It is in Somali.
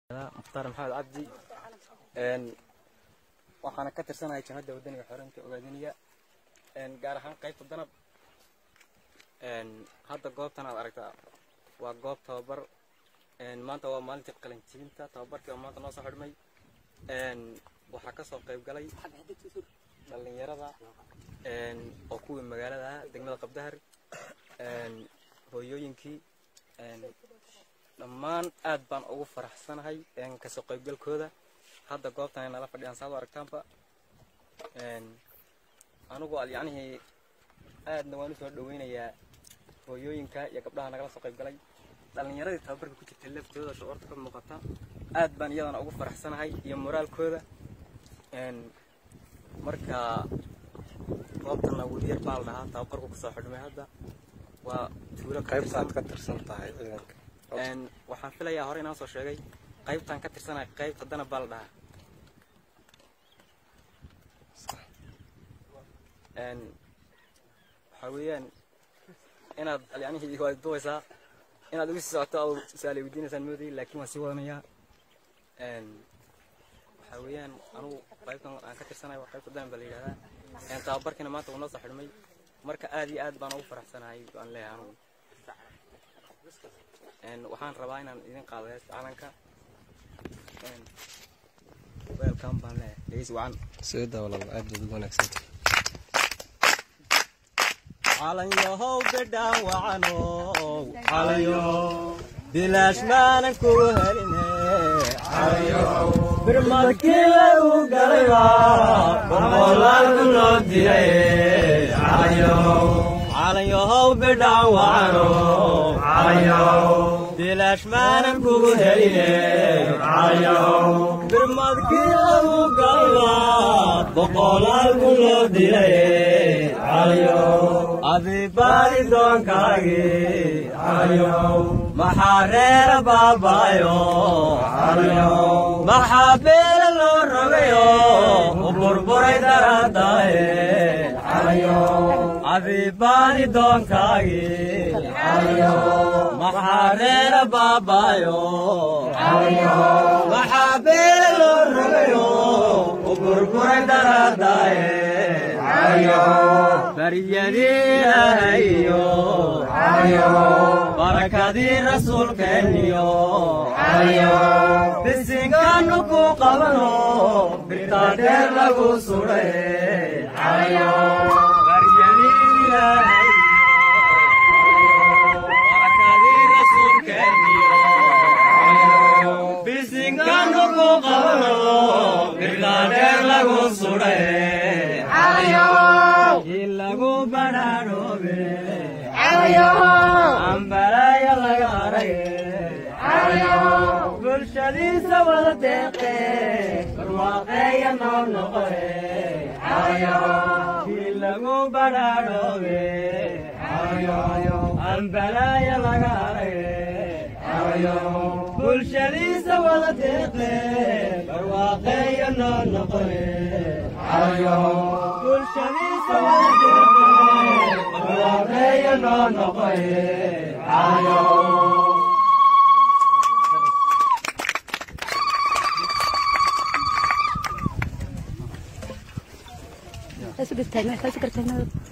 مختار محمد عبدي waxaan ka tirsanahay jannada wadaniga xoreynta ogaadiniya gaar ahaan qaybta danab hadda goobtan aad aragtaa waa goob tababar maanta waa maalintii qalin jibinta tababarkii oo maanta noo soo xidhmay waxaa ka soo qayb galay dhalinyarada oo kuwii magaalada degmada Qabdahar hooyooyinkii dhammaan aad baan ugu faraxsanahay ka soo qaybgalkooda hadda goobtan nala fadhiyaan saad aragtaanba anigu yacni aadna waan u soo dhaweynayaa hooyooyinka iyo gabdhaha nagala soo qayb galay dhalinyaradii tababarka ku jirtay laftooda shucuurta ka muuqata aad baan iyadana ugu faraxsanahay iyo moraalkooda marka goobtan ugu yar baa la dhahaa tababarku ku soo xidhmay hadda waa tuulo qaybtaad ka tirsan tahay waxaan filayaa hore inaan soo sheegay qaybtan ka tirsanahay qaybta danab baa la dhahaa waxaa weeyaan inaad yacni waad duwaysaa inaad ugu sii socoto oo su'aal weydiinaysaan moodayay laakiin waan sii wadanayaa waxaa weeyaan anigu qaybtan aan ka tirsanahay waa qaybta danab baa la yidhahdaa tababarkiina maanta wuu noo soo xidhmay marka aad iyo aad baan ugu faraxsanahay baan leeyahay anigu waxaan rabaa inaan idin qaado heesta calanka welcome baan leeyahay dhegeysi wacan sida walaal aad ugu wanaagsan calan yahow bedhaan wacano calayo bilaash maanan ku heline calayo birmadkii lagu galayba boqolaalku loo dilay calayo calan yahow bedhaan wacano calayo bilaash maanan ku heline calayo birmadkii lagu galayba boqolaalku loo dilay calayo adibari doonkaagi calayo maxaa reer baabayo calayo maxaa beela loo rogayo u burburay daraadaaye calayo adibari doonkaagi calayo maxaa reer baabayo calayo maxaa beela loo rogayo u burburay daraadaaye calayo bariyadiilahayo calayo barakadii rasuulkeeniyo calayo bisinkaanu ku qabano birtaa dheer lagu suray calayo bariyadiilahayo barakadii rasuulkeeniyo calayo bisinkaanu ku qabano birtaa dheer lagu suray calayo ilagu badhaadhoobe calayo ambalaya laga arage calayo bulshadiisa wada deeqe barwaaqeeya noo noqoe calayo ilagu badhaadhoobe calayo ambalaya laga arage calayo bulshadiisa wada deeqe barwaaqeeya noo noqoe calayo bulshadiisa wada deeqe barwaaqeeya noo noqoe calayo Eso que está, no está secretariado.